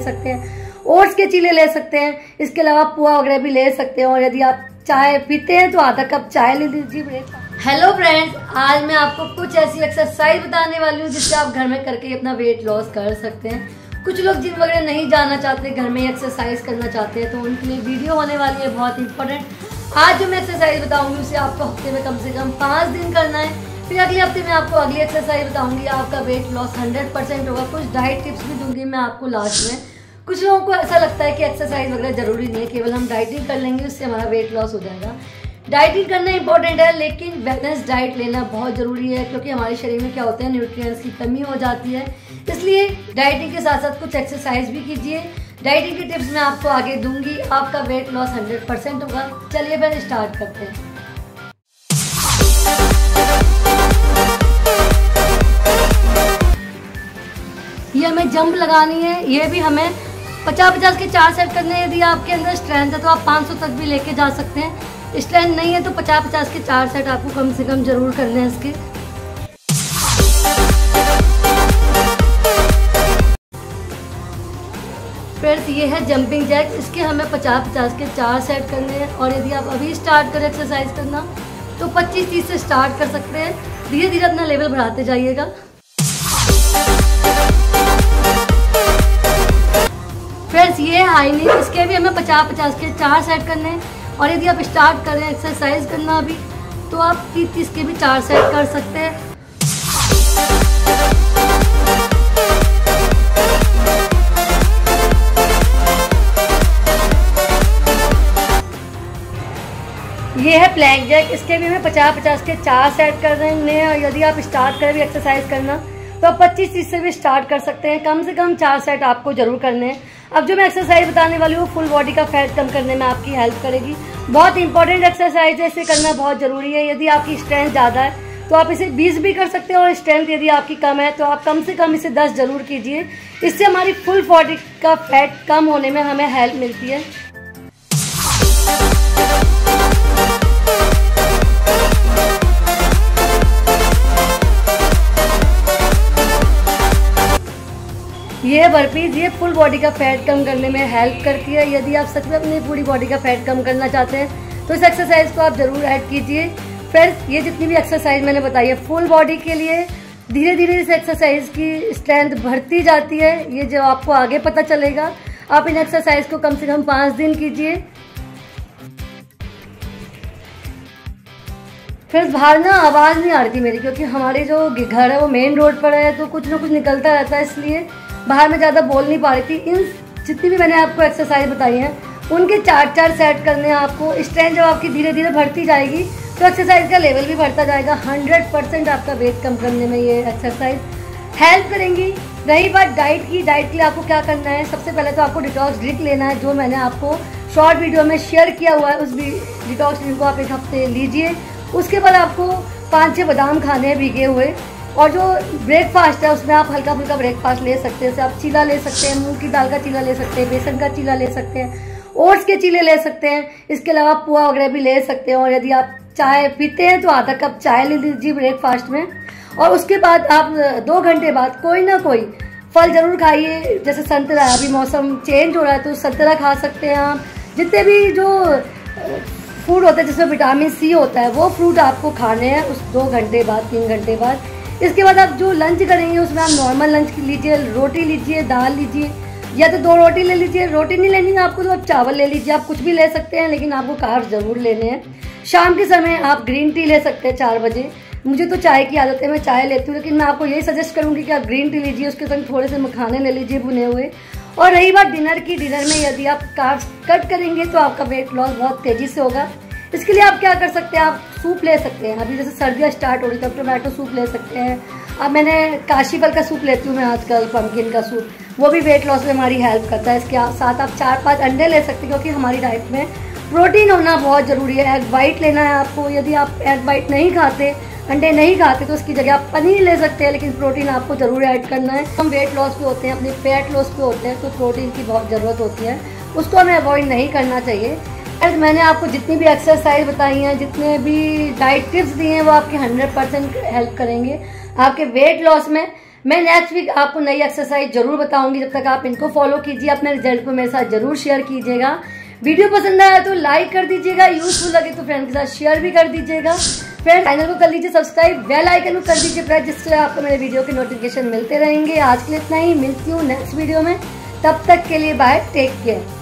सकते हैं, ओट्स के चीले ले सकते हैं, इसके अलावा पोहा वगैरह भी ले सकते हैं। और यदि आप चाय पीते हैं तो आधा कप चाय ले लीजिए ब्रेकफास्ट। हेलो फ्रेंड्स, आज मैं आपको कुछ ऐसी एक्सरसाइज बताने वाली हूँ जिससे आप घर में करके अपना वेट लॉस कर सकते हैं। कुछ लोग जिम वगैरह नहीं जाना चाहते, घर में एक्सरसाइज करना चाहते हैं, तो उनके लिए वीडियो होने वाली है बहुत इंपॉर्टेंट। आज जो मैं एक्सरसाइज बताऊंगी उसे आपको हफ्ते में कम से कम 5 दिन करना है। फिर अगले हफ्ते में आपको अगली एक्सरसाइज बताऊंगी, आपका वेट लॉस 100% होगा। कुछ डाइट टिप्स भी दूंगी मैं आपको लास्ट में। कुछ लोगों को ऐसा लगता है कि एक्सरसाइज वगैरह जरूरी नहीं है, केवल हम डाइटिंग कर लेंगे उससे हमारा वेट लॉस हो जाएगा। डाइटिंग करना इंपॉर्टेंट है, लेकिन बैलेंस डाइट लेना बहुत ज़रूरी है, क्योंकि हमारे शरीर में क्या होता है, न्यूट्रिएंट्स की कमी हो जाती है। इसलिए डाइटिंग के साथ साथ कुछ एक्सरसाइज भी कीजिए। डाइटिंग की टिप्स मैं आपको आगे दूंगी, आपका वेट लॉस 100% होगा। चलिए फिर स्टार्ट करते हैं। ये हमें जंप लगानी है, ये भी हमें 50-50 के 4 सेट करने हैं। यदि आपके अंदर स्ट्रेंथ है तो आप 500 तक भी लेके जा सकते हैं। स्ट्रेंथ नहीं है तो 50-50 के 4 सेट आपको कम से कम जरूर करने हैं इसके। फ्रेंड्स, ये है जंपिंग जैक्स, इसके हमें 50-50 के 4 सेट करने हैं। और यदि आप अभी स्टार्ट करें एक्सरसाइज करना तो 25-30 से स्टार्ट कर सकते हैं। धीरे धीरे अपना लेवल बढ़ाते जाइएगा। फ्रेंड्स, ये है हाई नी, इसके भी हमें 50-50 के 4 सेट करने हैं। और यदि आप स्टार्ट करें एक्सरसाइज करना अभी तो आप 30-30 के भी 4 सेट कर सकते हैं। ये है प्लैंक जैक, इसके भी हमें 50-50 के 4 सेट कर रहे हैं। और यदि आप स्टार्ट करें भी एक्सरसाइज करना तो आप 25-30 से भी स्टार्ट कर सकते हैं। कम से कम 4 सेट आपको जरूर करने हैं। अब जो मैं एक्सरसाइज बताने वाली हूँ फुल बॉडी का फैट कम करने में आपकी हेल्प करेगी। बहुत इंपॉर्टेंट एक्सरसाइज है, इसे करना बहुत जरूरी है। यदि आपकी स्ट्रेंथ ज़्यादा है तो आप इसे 20 भी कर सकते हैं, और स्ट्रेंथ यदि आपकी कम है तो आप कम से कम इसे 10 जरूर कीजिए। इससे हमारी फुल बॉडी का फैट कम होने में हमें हेल्प मिलती है। ये बर्पीज, ये फुल बॉडी का फैट कम करने में हेल्प करती है। यदि आप सच में अपनी पूरी बॉडी का फैट कम करना चाहते हैं तो इस एक्सरसाइज को आप जरूर ऐड कीजिए। फ्रेंड्स, ये जितनी भी एक्सरसाइज मैंने बताई है फुल बॉडी के लिए, धीरे धीरे इस एक्सरसाइज की स्ट्रेंथ बढ़ती जाती है। ये जो आपको आगे पता चलेगा। आप इन एक्सरसाइज को कम से कम 5 दिन कीजिए। फिर बाहर ना आवाज़ नहीं आ रही थी मेरी, क्योंकि हमारे जो घर है वो मेन रोड पर है, तो कुछ ना कुछ निकलता रहता है, इसलिए बाहर में ज़्यादा बोल नहीं पा रही थी। इन जितनी भी मैंने आपको एक्सरसाइज बताई हैं उनके 4-4 सेट करने हैं आपको। स्ट्रेंथ जब आपकी धीरे धीरे बढ़ती जाएगी तो एक्सरसाइज का लेवल भी बढ़ता जाएगा। 100% आपका वेट कम करने में ये एक्सरसाइज हेल्प करेंगी। रही बात डाइट की, डाइट के लिए आपको क्या करना है, सबसे पहले तो आपको डिटॉक्स ड्रिंक लेना है, जो मैंने आपको शॉर्ट वीडियो में शेयर किया हुआ है। उस डिटॉक्स ड्रिंक को आप 1 हफ्ते लीजिए। उसके बाद आपको 5-6 बादाम खाने हैं भीगे हुए। और जो ब्रेकफास्ट है उसमें आप हल्का फुल्का ब्रेकफास्ट ले सकते हैं। जैसे आप चीला ले सकते हैं, मूंग की दाल का चीला ले सकते हैं, बेसन का चीला ले सकते हैं, ओट्स के चीले ले सकते हैं। इसके अलावा पोहा वगैरह भी ले सकते हैं। और यदि आप चाय पीते हैं तो आधा कप चाय ले लीजिए ब्रेकफास्ट में। और उसके बाद आप 2 घंटे बाद कोई ना कोई फल जरूर खाइए। जैसे संतरा, अभी मौसम चेंज हो रहा है तो संतरा खा सकते हैं आप। जितने भी जो फूड होता है जिसमें विटामिन सी होता है वो फ्रूट आपको खाने हैं उस 2 घंटे बाद, 3 घंटे बाद। इसके बाद आप जो लंच करेंगे उसमें आप नॉर्मल लंच लीजिए, रोटी लीजिए, दाल लीजिए, या तो 2 रोटी ले लीजिए। रोटी नहीं लेनी है आपको तो आप चावल ले लीजिए। आप कुछ भी ले सकते हैं, लेकिन आपको कार्ब्स जरूर लेने हैं। शाम के समय आप ग्रीन टी ले सकते हैं 4 बजे। मुझे तो चाय की आदत है, मैं चाय लेती हूँ, लेकिन मैं आपको यही सजेस्ट करूँगी कि आप ग्रीन टी लीजिए, उसके संग थोड़े से मखाने ले लीजिए भुने हुए। और रही बात डिनर की, डिनर में यदि आप कार्ब्स कट करेंगे तो आपका वेट लॉस बहुत तेज़ी से होगा। इसके लिए आप क्या कर सकते हैं, आप सूप ले सकते हैं। अभी जैसे सर्दियाँ स्टार्ट हो रही है तो टोमेटो सूप ले सकते हैं। अब मैंने काशी फल का सूप लेती हूँ मैं आजकल, पम्पकिन का सूप, वो भी वेट लॉस में हमारी हेल्प करता है। इसके साथ आप 4-5 अंडे ले सकते हैं, क्योंकि हमारी डाइट में प्रोटीन होना बहुत ज़रूरी है। एग वाइट लेना है आपको। यदि आप एग वाइट नहीं खाते, अंडे नहीं खाते, तो उसकी जगह आप पनीर ले सकते हैं, लेकिन प्रोटीन आपको ज़रूर ऐड करना है। हम वेट लॉस पे होते हैं, अपने फैट लॉस पे होते हैं, तो प्रोटीन की बहुत ज़रूरत होती है, उसको हमें अवॉइड नहीं करना चाहिए। एंड मैंने आपको जितनी भी एक्सरसाइज बताई हैं, जितने भी डाइट टिप्स दिए हैं, वो आपके 100% हेल्प करेंगे आपके वेट लॉस में। मैं नेक्स्ट वीक आपको नई एक्सरसाइज जरूर बताऊंगी। जब तक आप इनको फॉलो कीजिए, अपने रिजल्ट को मेरे साथ जरूर शेयर कीजिएगा। वीडियो पसंद आया तो लाइक कर दीजिएगा, यूजफुल लगे तो फ्रेंड के साथ शेयर भी कर दीजिएगा। फ्रेंड चैनल को कर लीजिए सब्सक्राइब, बेल आइकन को कर दीजिए प्रेस, जिससे आपको मेरे वीडियो के नोटिफिकेशन मिलते रहेंगे। आज के लिए इतना ही, मिलती हूँ नेक्स्ट वीडियो में। तब तक के लिए बाय, टेक केयर।